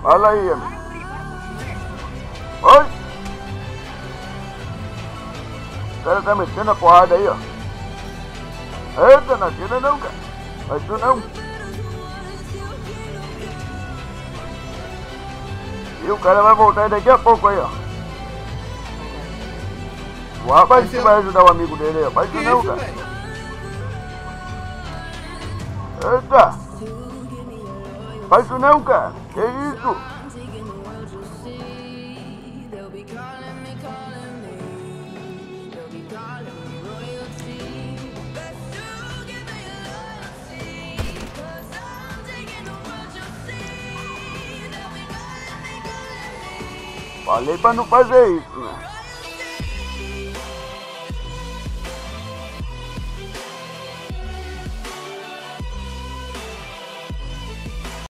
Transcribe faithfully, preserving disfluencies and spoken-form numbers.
Fala aí, amigo. Oi? O cara tá metendo a porrada aí, ó. Eita, não atira não, cara. Faz isso não. E o cara vai voltar daqui a pouco aí, ó. O rapaz que vai ajudar o amigo dele aí, ó. Faz isso não, cara. Eita. Faz isso não, cara. Que isso? Falei pra não fazer isso, né?